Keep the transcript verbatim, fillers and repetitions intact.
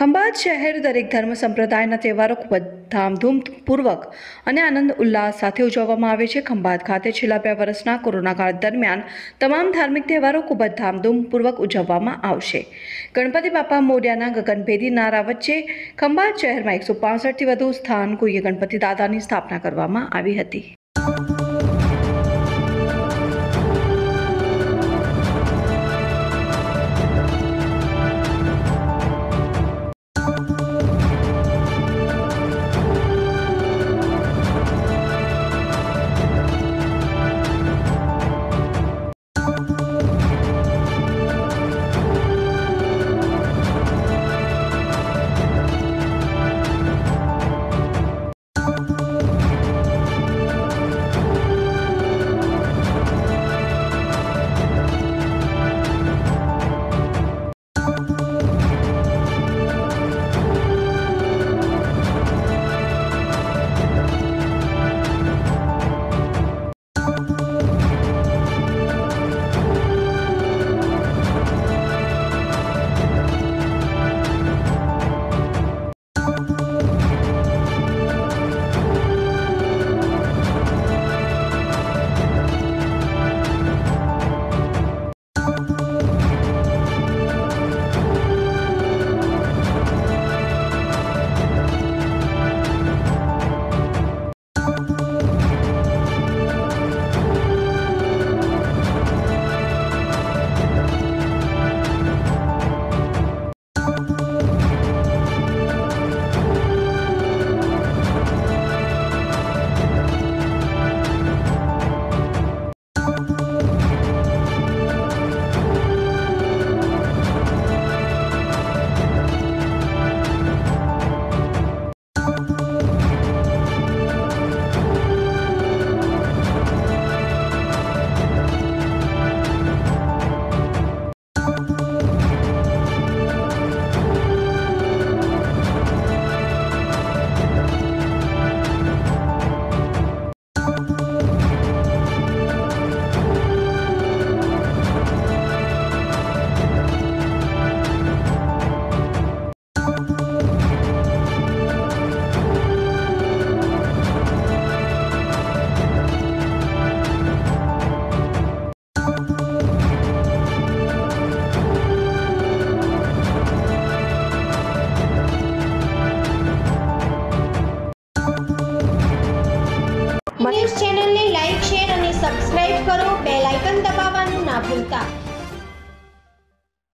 ખંભાત શહેર દરેક ધર્મ સંપ્રદાયના તહેવારો ખૂબ જ ધામધૂમપૂર્વક અને આનંદ ઉલ્લાસ સાથે ઉજવવામાં આવે છે. ખંભાત ખાતે છેલ્લા બે વર્ષના કોરોના કાળ દરમિયાન તમામ ધાર્મિક તહેવારો ખૂબ જ ધામધૂમપૂર્વક ઉજવવામાં આવશે. ગણપતિ બાપા મોર્યાના ગગનભેદી નારા વચ્ચે ખંભાત શહેરમાં એકસો પાસઠથી વધુ સ્થાન કોઈએ ગણપતિ દાદાની સ્થાપના કરવામાં આવી હતી. ન્યૂઝ ચેનલને લાઈક, શેર અને સબસ્ક્રાઇબ કરો. બેલ આઇકન દબાવવાનું ના ભૂલતા.